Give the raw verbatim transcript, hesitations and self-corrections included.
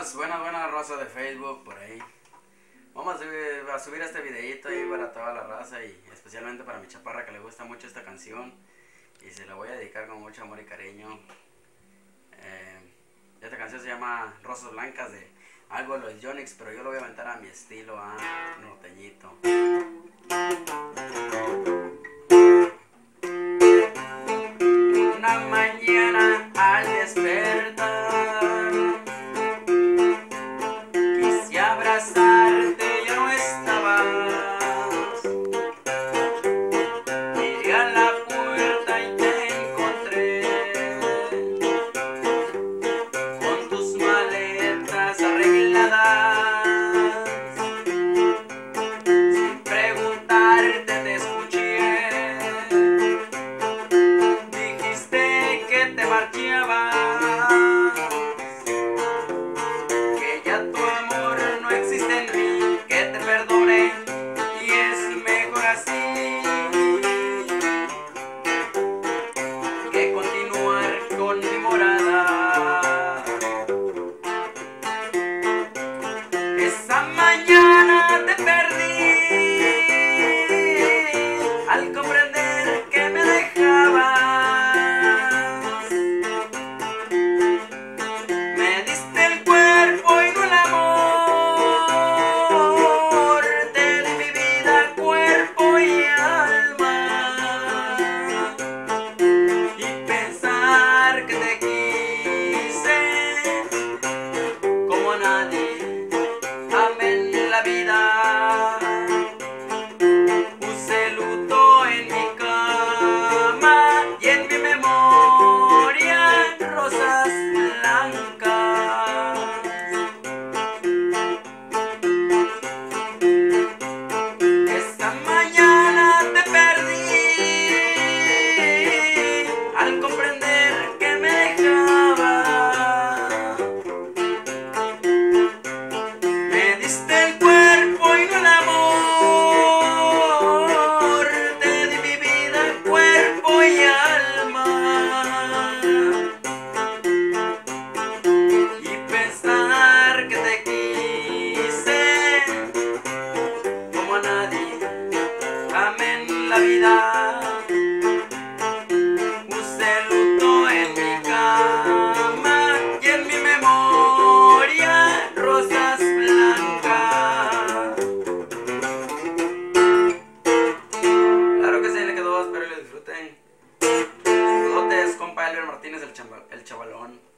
Buenas, buenas, buenas raza de Facebook por ahí. Vamos a subir, a subir este videito ahí para toda la raza y especialmente para mi chaparra que le gusta mucho esta canción y se la voy a dedicar con mucho amor y cariño. Eh, esta canción se llama Rosas Blancas de algo de los Yonix, pero yo lo voy a aventar a mi estilo, a norteñito. Una mañana al despertar quise abrazarte, ya no estabas. Miré a la puerta y te encontré con tus maletas arregladas. Sin preguntarte te escuché, dijiste que te marchabas, que ya tu amor no existe en mí, que te perdone y es mejor así que continuar con mi morada. Esa mañana te perdí al comprender que me dejabas. Me diste el cuerpo y no el amor, te di mi vida, cuerpo y alma. Y pensar que te quise como a nadie amé en la vida. Puse luto en mi cama y en mi memoria rosas blancas. Esta mañana te perdí al comprender que me dejaba. Me diste el cuerpo y no el amor, te di mi vida, cuerpo y alma. Y pensar que te quise como a nadie amé en la vida. Puse luto en mi cama y en mi memoria rosas blancas. Claro que sí, le quedó, espero que lo disfruten. Saludotes, compa Elber Martínez, el, chamba, el chavalón.